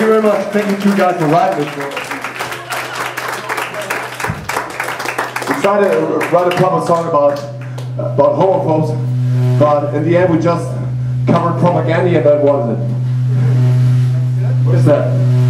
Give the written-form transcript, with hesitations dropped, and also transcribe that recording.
you very much. Thank you two guys for writing this for us. We tried to write a proper song about homophobes, but in the end we just covered propaganda, and that was it. What is that?